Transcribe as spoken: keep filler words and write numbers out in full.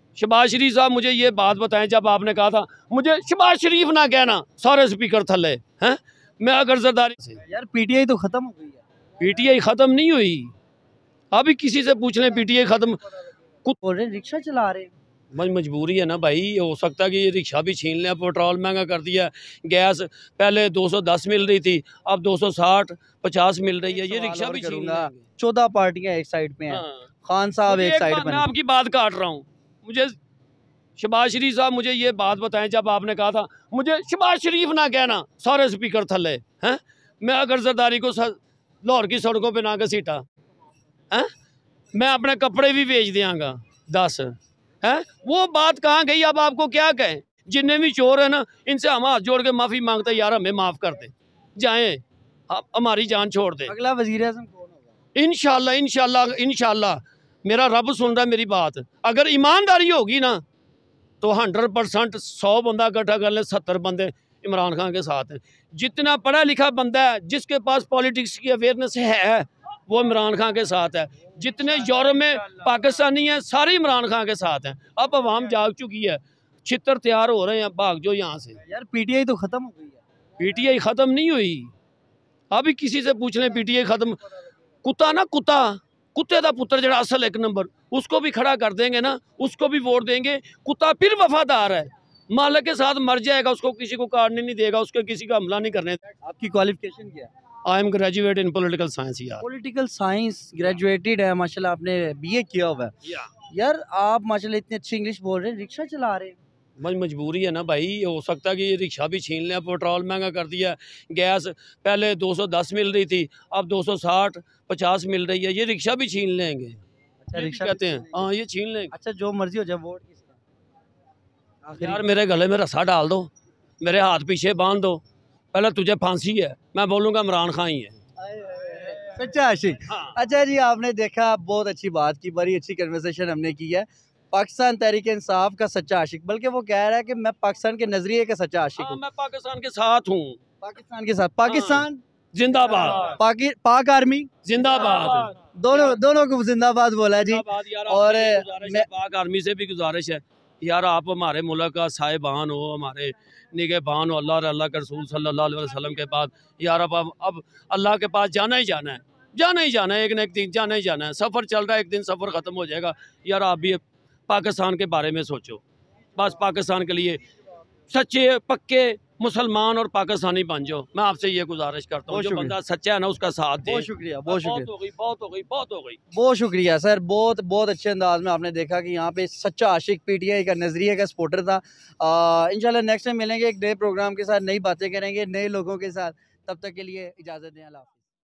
शहबाज शरीफ साहब मुझे ये बात बताएं, जब आपने कहा था मुझे शहबाज शरीफ ना कहना सारे स्पीकर थले हैं, मैं अगर जरदारी से यार पीटीआई तो खत्म हो गई है। पीटीआई खत्म नहीं हुई, अभी किसी से पूछ लें पीटीआई खत्म। बोल रहे रिक्शा चला रहे हैं। भाई मजबूरी है ना भाई, हो सकता है कि ये रिक्शा भी छीन लें, पेट्रोल महंगा कर दिया, गैस पहले दो सौ दस मिल रही थी अब दो सौ साठ पचास मिल रही है, ये रिक्शा भी छीन लेंगे। चौदह पार्टियां एक साइड पे हैं, हाँ। खान साहब एक साइड पे। मैं आपकी बात काट रहा हूँ, मुझे शहबाज शरीफ साहब मुझे ये बात बताएं, जब आपने कहा था मुझे शहबाज शरीफ ना कहना सारे स्पीकर थले हैं, मैं अगर जरदारी को लाहौर की सड़कों पे ना घसीटा हैं, मैं अपने कपड़े भी बेच दियांगा दस है, वो बात कहाँ गई। अब आपको क्या कहें, जितने भी चोर है ना इनसे हम हाथ जोड़ के माफ़ी मांगते, यार हमें माफ़ कर दे, जाएं हमारी जान छोड़ दे। अगला वजीर आज़म कौन होगा? इंशाल्लाह इंशाल्लाह इंशाल्लाह, मेरा रब सुन रहा है मेरी बात। अगर ईमानदारी होगी ना तो हंड्रेड परसेंट सौ बंदा इकट्ठा कर ले, सत्तर बंदे इमरान खान के साथ हैं। जितना पढ़ा लिखा बंदा है जिसके पास पॉलिटिक्स की अवेयरनेस है वो इमरान खान के साथ है। जितने यूरोप में पाकिस्तानी हैं सारे इमरान खान के साथ हैं। अब अवाम जाग चुकी है, छितर तैयार हो रहे हैं, भाग जो यहाँ से। यार पीटीआई तो खत्म हो गई है। पीटीआई खत्म नहीं हुई, अभी किसी से पूछ लें पीटीआई खत्म। कुत्ता ना कुत्ता कुत्ते का पुत्र जरा असल एक नंबर, उसको भी खड़ा कर देंगे ना, उसको भी वोट देंगे। कुत्ता फिर वफादार है, मालिक के साथ मर जाएगा, उसको किसी को काटने नहीं देगा, उसको किसी का हमला नहीं करने। आपकी क्वालिफिकेशन क्या है? I am graduate in political science. यार पॉलिटिकल साइंस ग्रेजुएटेड है माशाल्लाह, आपने बीए किया हुआ है। यार आप माशाल्लाह इतनी अच्छी इंग्लिश बोल रहे हैं, रिक्शा चला रहे हैं। भाई मजबूरी है ना भाई, हो सकता है कि ये रिक्शा भी छीन लें, पेट्रोल महंगा कर दिया, गैस पहले दो सौ दस मिल रही थी अब दो सौ साठ पचास मिल रही है, ये रिक्शा भी छीन लेंगे। अच्छा रिक्शा कहते हैं हाँ, ये छीन लेंगे। अच्छा जो मर्जी हो जाए, वोट किसका? यार मेरे गले में रस्सा डाल दो, मेरे हाथ पीछे बांध दो, पहले तुझे फांसी है, मैं बोलूँगा इमरान खान ही है। सच्चा आशिक। हाँ। अच्छा जी, आपने देखा बहुत अच्छी बात की, बड़ी अच्छी कन्वर्सेशन हमने की है। पाकिस्तान तहरीक इंसाफ का सच्चा आशिक, बल्कि वो कह रहा है कि मैं पाकिस्तान के नजरिए का सच्चा आशिक हूँ। मैं पाकिस्तान के साथ हूँ, पाकिस्तान के साथ पाकिस्तान जिंदाबाद, पाकि पाक आर्मी जिंदाबाद, दोनों दोनों को जिंदाबाद बोला है जी। और मैं पाक आर्मी से भी गुजारिश है, यार आप हमारे मुल्क का साहिबान हो, हमारे निगहबान हो, अल्लाह और अल्लाह के रसूल सल्लल्लाहु अलैहि वसल्लम के बाद। यार अब अब अल्लाह के पास जाना ही जाना है, जाना ही जाना है, एक न एक दिन जाना ही जाना है। सफ़र चल रहा है, एक दिन सफ़र ख़त्म हो जाएगा। यार आप भी पाकिस्तान के बारे में सोचो, बस पाकिस्तान के लिए सच्चे पक्के मुसलमान और पाकिस्तानी बन जाओ। मैं आपसे ये गुजारिश करता हूँ, जो बंदा सच्चा है ना उसका साथ दे। बहुत शुक्रिया, बहुत शुक्रिया। बहुत हो गई बहुत हो गई बहुत हो गई बहुत शुक्रिया सर, बहुत बहुत अच्छे अंदाज में आपने देखा कि यहाँ पे सच्चा आशिक पीटीआई का नजरिए का सपोर्टर था। इंशाल्लाह नेक्स्ट टाइम मिलेंगे एक नए प्रोग्राम के साथ, नई बातें करेंगे नए लोगों के साथ। तब तक के लिए इजाज़त दें, अल्लाह।